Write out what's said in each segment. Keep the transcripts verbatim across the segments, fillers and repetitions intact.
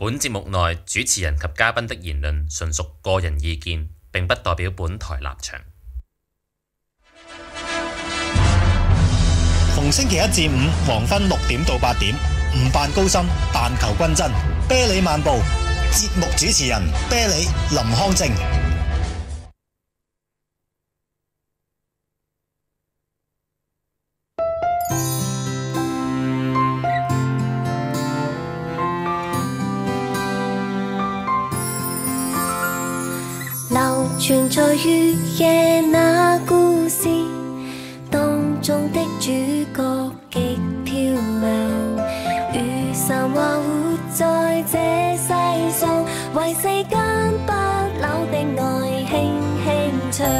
本節目內主持人及嘉賓的言論純屬個人意見，並不代表本台立場。 逢星期一至五黃昏六點到八點，唔扮高深，但求均真。啤梨漫步，節目主持人啤梨林康正。 流傳在雨夜那故事，當中的主角極漂亮。雨傘話活在這世上，為世間不朽的愛輕輕唱。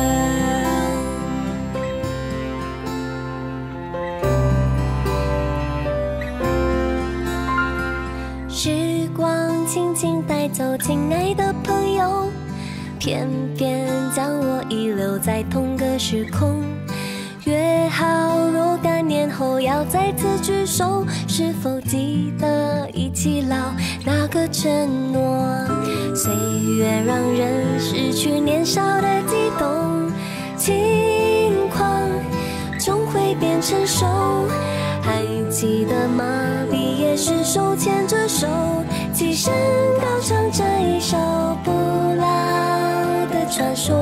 時光輕輕帶走親愛的朋友，偏偏將我遺留在同個時空。約好若干年後要再次聚首，是否記得一起老那個承諾？歲月讓人失去年少的悸動，輕狂終會變成熟。還記得嗎？畢業時手牽着手，齊聲高唱這一首不老的傳說。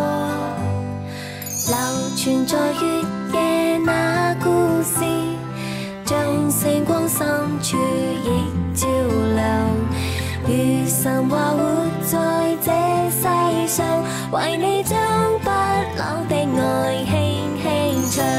流傳在雨夜那故事，將星光灑去亦照亮。雨傘話活在這世上，為你將不老的愛輕輕唱。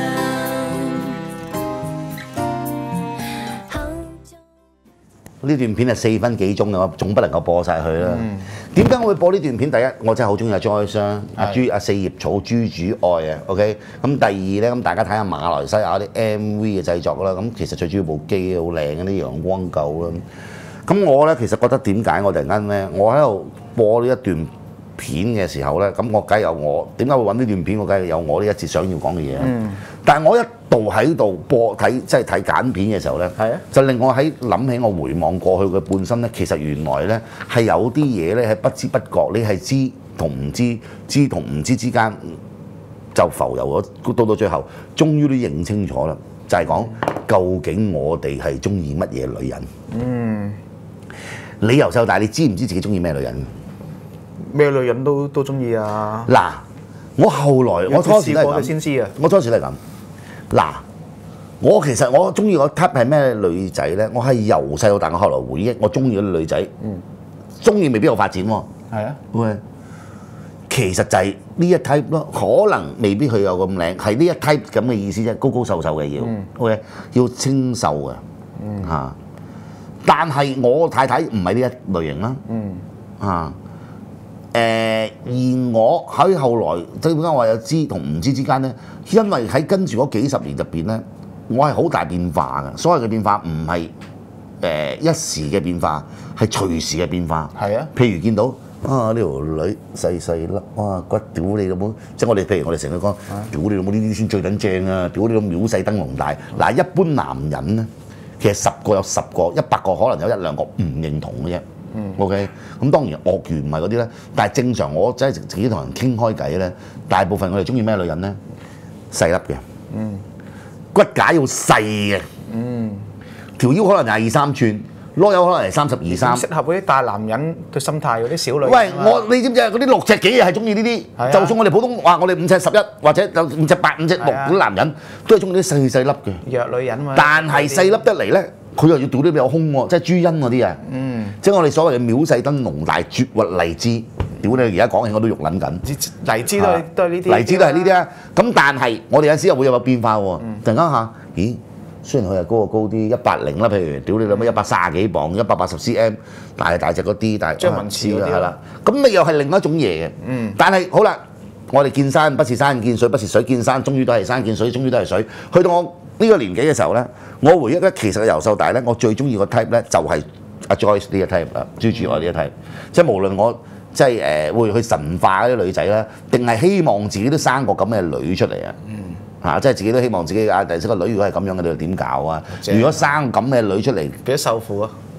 呢段片係四分幾鐘嘅，我總不能夠播晒佢啦。點解、嗯、我會播呢段片？第一，我真係好中意阿 Joyce 啦，阿朱阿四葉草豬主愛啊。OK，咁第二咧，咁大家睇下馬來西亞啲 M V 嘅製作啦。咁其實最主要部機好靚嘅啲陽光狗啦。咁我咧其實覺得點解我突然間咧，我喺度播呢一段片嘅時候咧，咁我梗係有我點解會揾呢段片？我梗係有我呢一節想要講嘅嘢。嗯、但係我一度喺度播睇即係睇簡片嘅時候咧，係啊，就令我喺諗起我回望過去嘅半生咧，其實原來咧係有啲嘢咧喺不知不覺，你係知同唔知，知同唔知之間就浮遊咗，到到最後，終於都認清楚啦，就係、是、講究竟我哋係中意乜嘢女人？嗯，你由細到大，你知唔知自己中意咩女人？ 咩女人都都中意啊！ 嗱，我後來我初時都係咁， 先知啊！ 我初時都係咁。嗱，我其實我中意個 type 係咩女仔咧？我係由細到大，我後來回憶，我中意嗰啲女仔，中意、嗯、未必有發展喎。係啊，喂，其實就係呢一 type 咯，可能未必佢有咁靚，係呢一 type 咁嘅意思啫，高高瘦瘦嘅要、嗯、，OK， 要清秀嘅，嚇、嗯。但係我太太唔係呢一類型啦，嗯，嚇。誒、呃，而我喺後來即係點解話有知同唔知之間咧？因為喺跟住嗰幾十年入邊咧，我係好大變化嘅。所謂嘅變化唔係誒一時嘅變化，係隨時嘅變化。係啊，譬如見到啊呢條女細細粒，哇骨屌你老母！即係我哋譬如我哋成日講，屌你老母呢啲先最撚正啊！屌你老母，秒細燈籠大。嗱，一般男人咧，其實十個有十個，一百個可能有一兩個唔認同嘅啫。嗯、OK，咁當然鱷魚唔係嗰啲咧，但係正常我真係自己同人傾開偈咧，大部分我哋中意咩女人咧？細粒嘅，嗯，骨架要細嘅，嗯，條腰可能廿二三寸，籮柚可能係三十二三， 適合嗰啲大男人嘅心態嗰啲小女人。 喂，我你知唔知啊？嗰啲六尺幾係中意呢啲，啊、就算我哋普通話，我哋五尺十一或者就五尺八、五尺六嗰啲男人，都係中意啲細細粒嘅弱女人嘛。 但係細粒得嚟咧。佢又要屌啲有胸喎，即係朱茵嗰啲啊，嗯、即係我哋所謂嘅秒細燈籠大絕活荔枝，屌你而家講起我都肉撚緊， 荔枝都係都係呢啲， 荔枝都係呢啲啊。咁但係我哋有陣時又會有個變化喎，嗯、突然間下，咦？雖然佢係高個高啲，一百零啦，譬如屌你諗乜一百三十幾磅，一百八十 cm， 大係大隻嗰啲，但係張文慈嗰啲係啦。 咁你又係另一種嘢嘅，嗯、但係好啦，我哋見山不是山，見水不是水，見山終於都係山，見水終於都係水。去到我呢個年紀嘅時候咧，我回憶咧，其實由細到大咧，我最中意個 type 咧就係阿 Joyce 呢個 type 啊，朱主愛呢個 type，即係無論我即係誒會去神化嗰啲女仔啦，定係希望自己都生個咁嘅女出嚟啊！嚇、啊，即係自己都希望自己啊第時個女如果係咁樣嘅，你又點搞啊？如果生咁嘅女出嚟， 幾多受苦啊？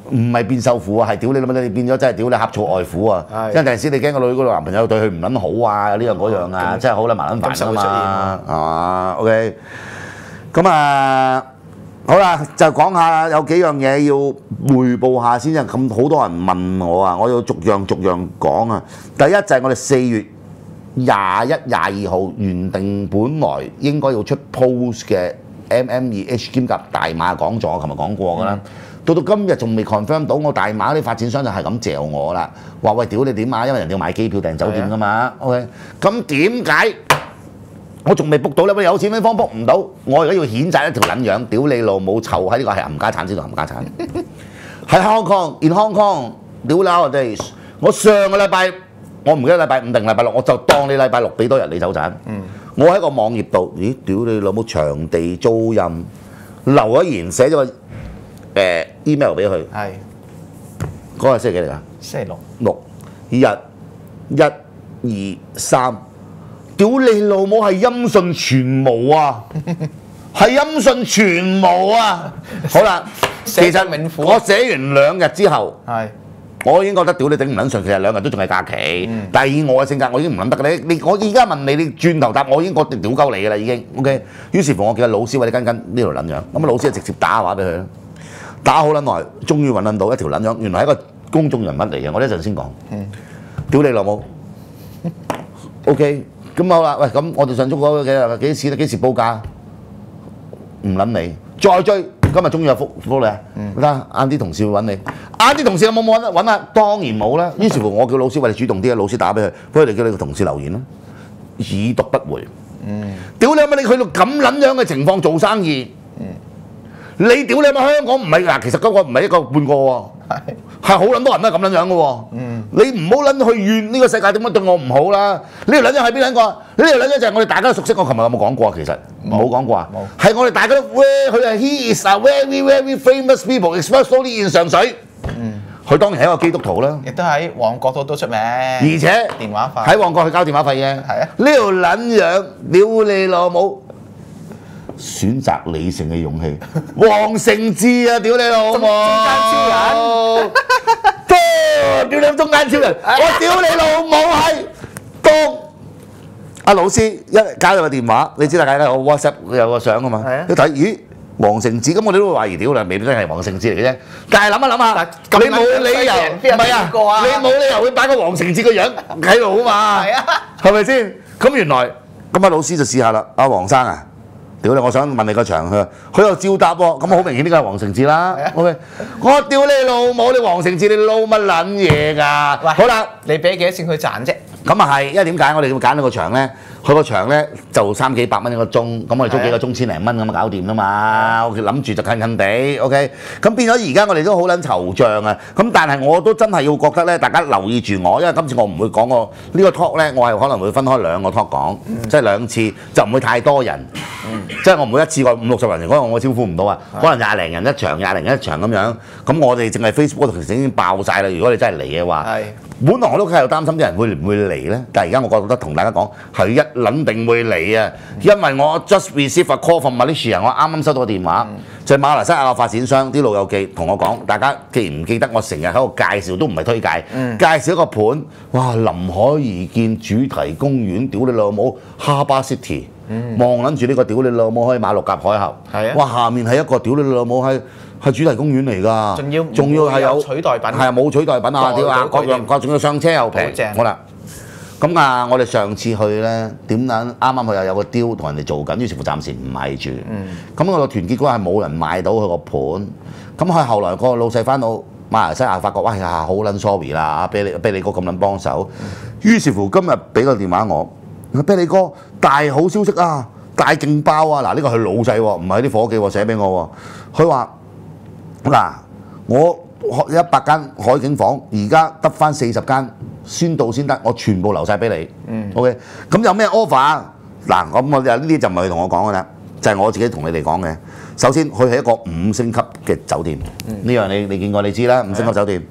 唔係變瘦苦啊，係屌你諗乜你變咗真係屌你呷醋愛苦啊！ 係因為第時你驚個女嗰個男朋友對佢唔撚好啊，呢樣嗰樣啊，真係好撚麻撚煩啊嘛，係嘛？OK，咁啊好啦，就講下有幾樣嘢要匯報下先，咁好多人問我啊，我要逐樣逐樣講啊。第一就係我哋四月廿一、廿二號原定本來應該要出 post 嘅 M M 二 H 兼夾大馬講座，我琴日講過㗎啦。到到今日仲未 confirm 到，我大馬啲發展商就係咁嚼我啦，話喂屌你點啊？因為人哋要買機票訂酒店㗎嘛。OK，咁點解我仲未 book 到咧？喂，有錢咩方 book 唔到？我而家要譴責一條撚樣，屌你老母臭喺呢個係冚家產先到冚家產，喺 Hong Kong，in Hong Kong，屌 nowadays，我上個禮拜我唔記得禮拜五定禮拜六，我就當你禮拜六俾多日你走盞。嗯、我喺個網頁度，咦屌你老母場地租賃留咗言寫咗個。誒 email 俾佢，係嗰日星期幾嚟㗎？ 星期六， 六日一二三，屌你老母係音訊全無啊！係音訊全無啊！好啦，其實我寫完兩日之後，係我已經覺得屌你頂唔撚順，其實兩日都仲係假期。嗯、但係以我嘅性格，我已經唔撚得㗎。你你我而家問你，你轉頭答我已經覺得屌鳩你㗎啦已經。OK， 於是乎我叫老師喂你跟跟呢條撚樣，咁啊老師就直接打電話俾佢啦。打好撚耐，終於揾撚到一條撚樣，原來係一個公眾人物嚟嘅。我一陣先講。嗯。屌你老母。OK，咁好啦，喂，咁我哋上中嗰幾幾時咧？幾時報價？唔撚你，再追，今日終於有覆覆你啊！得晏啲同事會揾你，晏啲同事有冇冇揾揾啊？當然冇啦。於是乎我叫老師喂你主動啲啊，老師打俾佢，不如你叫你個同事留言啦，已讀不回。嗯。屌你乜你去到咁撚樣嘅情況做生意？你屌你媽香港唔係嗱，其實嗰個唔係一個半個喎，係好撚多人都係咁撚樣嘅喎。嗯、你唔好撚去怨呢個世界點解對我唔好啦？呢條撚樣係邊撚個？呢條撚樣就係我哋大家都熟悉。我琴日有冇講過？其實冇講過啊。係我哋大家都喂佢係 He is a very very famous people, especially in 上水。嗯，佢當然係一個基督徒啦。亦都喺旺角度都出名。而且電話費喺旺角去交電話費嘅。係啊。呢條撚樣屌你老母！選擇理性嘅勇氣，黃成智啊！屌你老母！中間超人，屌你中間超人！我屌你老母係當阿老師一交咗個電話，你知大家咧，我 WhatsApp 有個相啊嘛，一睇咦黃成智，咁我哋都會懷疑屌啦，未必真係黃成智嚟嘅啫。但係諗一諗下，你冇理由唔係啊，你冇理由會擺個黃成智個樣喺度啊嘛，係啊，係咪先？咁原來咁阿老師就試下啦，阿黃生啊！屌你！我想問你個場，佢佢又照答喎，咁好明顯呢個係黃成智啦。OK， 我屌你老母！你黃成智你撈乜撚嘢㗎？好啦，你俾幾多錢佢賺啫？咁啊係，因為點解我哋要揀呢個場咧？佢個場咧就三幾百蚊一個鐘，咁我哋租幾個鐘千零蚊咁啊搞掂啦嘛。我諗住就近近地 OK， 咁變咗而家我哋都好撚惆悵啊。咁但係我都真係要覺得咧，大家留意住我，因為今次我唔會講個呢個 talk 咧，我係可能會分開兩個 talk 講，即係兩次就唔會太多人。即係我唔會一次過五六十人嚟講，我招呼唔到啊。可能廿零人一場，廿零人一場咁樣。咁我哋淨係 Facebook 度其實已經爆晒啦。如果你真係嚟嘅話，本來我都喺度擔心啲人會唔會嚟咧。但係而家我覺得同大家講係一撚定會嚟啊！因為我 just receive a call from Malaysia， 我啱啱收到個電話，嗯、就係馬來西亞嘅發展商啲老友記同我講，大家記唔記得我成日喺度介紹都唔係推介，嗯、介紹一個盤，哇！臨海而建主題公園，屌你老母，Harbour City。望撚住呢個屌你老母可以馬六甲海峽，係啊！哇，下面係一個屌你老母係係主題公園嚟㗎，仲要仲要係有取代品，係啊冇取代品啊！屌啊，各樣各仲要上車又平，好啦。咁啊，我哋上次去咧點撚啱啱佢又有個 deal 同人哋做緊，於是乎暫時唔買住。咁個團結嗰係冇人買到佢個盤，咁佢後來個老細翻到馬來西亞發覺，哇呀好撚 sorry 啦，俾你俾你哥咁撚幫手，於是乎今日俾個電話我。啤梨哥，大好消息啊！大勁爆啊！嗱，呢個係老細喎，唔係啲伙計喎，寫俾我喎。佢話：嗱，我一百間海景房，而家得翻四十間，先到先得，我全部留晒俾你。嗯。OK， 咁有咩 offer 啊？嗱，咁我呢啲就唔係佢同我講㗎啦，就係、是、我自己同你哋講嘅。首先，佢係一個五星級嘅酒店，呢、嗯、樣你你見過你知啦，五星級酒店。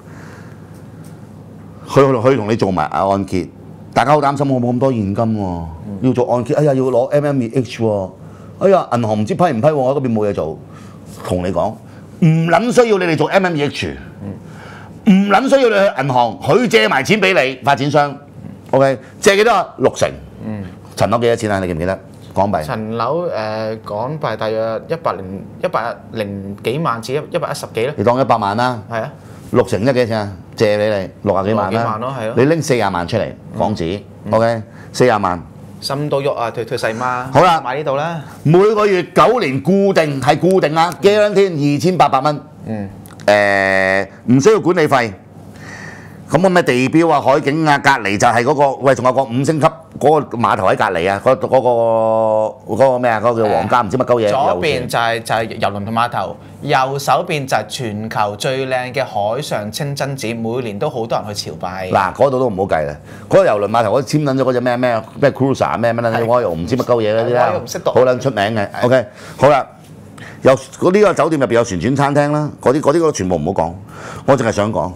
佢佢同你做埋按揭。大家好擔心我冇咁多現金喎、啊，嗯、要做按揭，哎呀要攞 M M 二 H 喎，哎呀銀行唔知批唔批喎，我喺嗰邊冇嘢做。同你講， 唔撚需要你哋做 M M E H， 唔撚需要你去銀行，佢借埋錢俾你發展商 ，OK， 借幾多啊？六成。嗯。層樓幾多錢啊？你記唔記得？港幣。 層樓誒港幣大約一百零一百零幾萬至一一百一十幾啦。 你當一百萬啦。係啊。六成即幾多錢啊？借俾你六廿幾萬啦。六廿幾萬咯，係咯。你拎四廿萬出嚟港紙 ，OK， 四廿萬。心都喐啊！退退細媽。好啦，買呢度啦。每個月九年固定係固定啊 ，guarantee 二千八百蚊。嗯。誒，唔需要管理費。咁個咩地標啊、海景啊，隔離就係嗰個，喂，仲有個五星級嗰個碼頭喺隔離啊，嗰嗰個嗰個咩啊，嗰個叫皇家唔知乜鳩嘢。左邊就係就係郵輪同碼頭，右手邊就係全球最靚嘅海上清真寺，每年都好多人去朝拜。嗱，嗰度都唔好計啦，嗰個郵輪碼頭嗰簽撚咗嗰隻咩咩咩 cruiser 咩咩撚，我又唔知乜鳩嘢嗰啲啦，好撚出名嘅。OK， 好啦，有嗰呢個酒店入邊有旋轉餐廳啦，嗰啲嗰啲嗰全部唔好講，我淨係想講。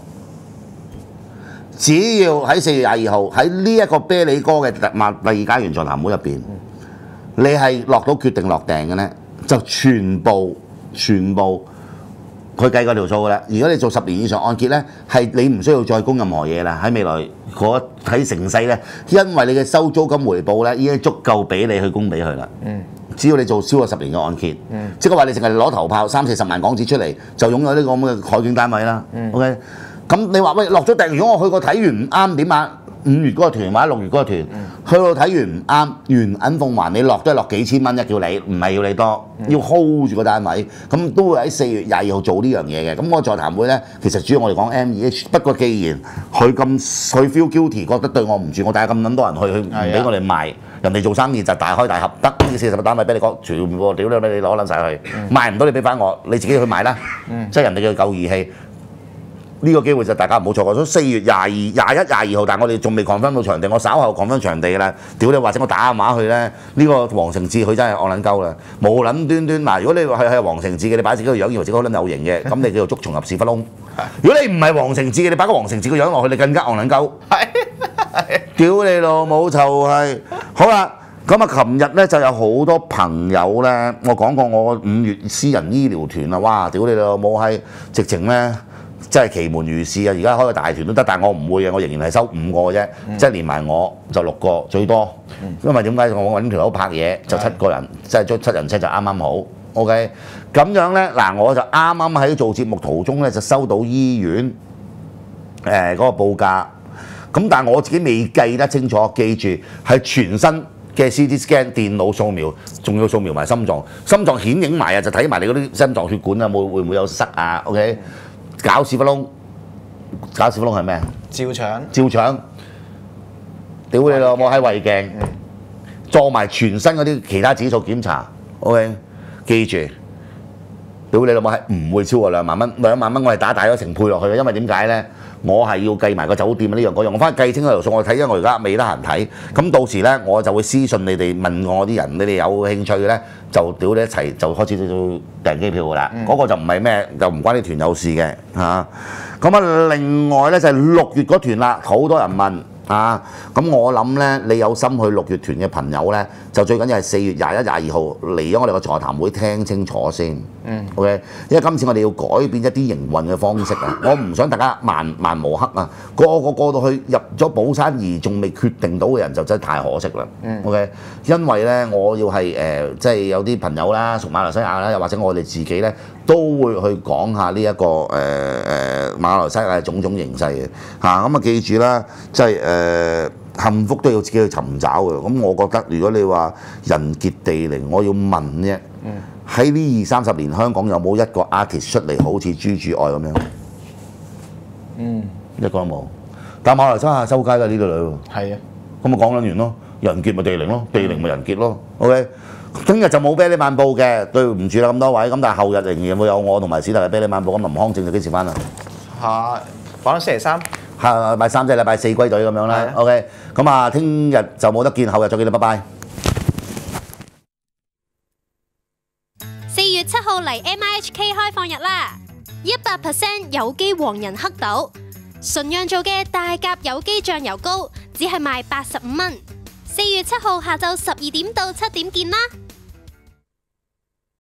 只要喺四月廿二號喺呢一個啤梨哥嘅第二家園座談會入邊，你係落到決定落訂嘅咧，就全部全部佢計嗰條數㗎啦。如果你做十年以上按揭咧，係你唔需要再供任何嘢啦。喺未來嗰喺成世咧，因為你嘅收租金回報咧已經足夠俾你去供俾佢啦。嗯，只要你做超過十年嘅按揭，嗯，即係話你淨係攞頭炮三四十萬港紙出嚟，就擁有呢個咁嘅海景單位啦。嗯 ，OK。咁你話喂落咗訂，如果我去過睇完唔啱點啊？五月嗰個團或者六月嗰個團，嗯、去到睇完唔啱，原銀鳳還你落都係落幾千蚊一叫你，唔係要你多，嗯、要 hold 住個單位，咁都會喺四月廿二號做呢樣嘢嘅。咁我座談會咧，其實主要我哋講 M E H， 不過既然佢咁佢 feel guilty， 覺得對我唔住，我帶咁撚多人去，佢唔俾我哋賣，人哋做生意就大開大合，得呢四十個單位俾你講，全部屌你俾你攞撚晒去，嗯、賣唔到你俾翻我，你自己去賣啦，嗯、即係人哋嘅夠義氣。呢個機會就大家唔好錯過，所以四月廿二、廿一、廿二號，但係我哋仲未 confirm 到場地，我稍後 confirm場地啦。屌你，或者我打電話去咧，呢、呢個黃成智佢真係惡撚鳩啦，冇撚端端嗱。如果你係係黃成智嘅，你擺自己個樣，以為自己好撚有型嘅，咁你叫做捉蟲入屎忽窿。如果你唔係黃成智嘅，你擺個黃成智個樣落去，你更加惡撚鳩。屌你老母就係好啦。咁啊，琴日咧就有好多朋友咧，我講過我五月私人醫療團啊，哇！屌你老母係直情咧〜真係奇門如市啊！而家開個大團都得，但係我唔會嘅，我仍然係收五個啫，嗯、即係連埋我就六個最多。嗯、因為點解我揾條友拍嘢就七個人，即係租七人車就啱啱好。OK， 咁樣咧嗱，我就啱啱喺做節目途中咧就收到醫院誒嗰、呃嗰個報價，咁但係我自己未計得清楚，記住係全身嘅 C T scan 電腦掃描，仲要掃描埋心臟，心臟顯影埋啊，就睇埋你嗰啲心臟血管啊，會會唔會有塞啊 ？OK。搞屎忽窿，搞屎忽窿係咩？照腸，照腸，屌你老母喺胃鏡，做埋全身嗰啲其他指數檢查 ，OK， 記住，屌你老母係唔會超過兩萬蚊，兩萬蚊我係打大咗成倍落去嘅，因為點解咧？我係要計埋個酒店啊呢樣嗰樣，我翻去計清嗰條數，我睇，因為我而家未得閒睇，咁到時咧我就會私信你哋問我啲人，你哋有興趣嘅咧就屌你一齊就開始做訂機票㗎啦，嗰、嗯、個就唔係咩，就唔關啲團友事嘅嚇。咁啊，另外咧就係、是、六月嗰團啦，好多人問。啊，咁我諗咧，你有心去六月團嘅朋友咧，就最緊要係四月廿一、廿二號嚟咗我哋個座談會聽清楚先。嗯。OK，因為今次我哋要改變一啲營運嘅方式啊，我唔想大家盲盲無黑啊，個個過到去入咗寶山而仲未決定到嘅人就真係太可惜啦。嗯。OK，因為咧我要係誒、呃，即係有啲朋友啦，屬馬來西亞啦，又或者我哋自己咧，都會去講下呢、這、一個誒誒、呃、馬來西亞嘅種種形勢嘅嚇。咁啊，記住啦，即係誒。誒幸福都要自己去尋找嘅，咁我覺得如果你話人傑地靈，我要問啫，喺呢二三十年香港有冇一個 artist 出嚟好似朱主愛咁樣？嗯，一個都冇。但馬來西亞收街啦呢度女喎。係啊，咁咪講緊完咯，人傑咪地靈咯，地靈咪人傑咯。OK， 聽日就冇啤梨漫步嘅，對唔住啦咁多位，咁但係後日仍然會有我同埋史特嘅啤梨漫步。咁林康正就幾時翻啊？下講到星期三。係禮拜三即係禮拜四歸隊咁樣啦。OK， 咁啊，聽日就冇得見，後日再見啦，拜拜。 四月七號嚟 M I H K 開放日啦，一百 percent 有機黃人黑豆，純釀做嘅大甲有機醬油膏，只係賣八十五蚊。四月七號下晝十二點到七點見啦。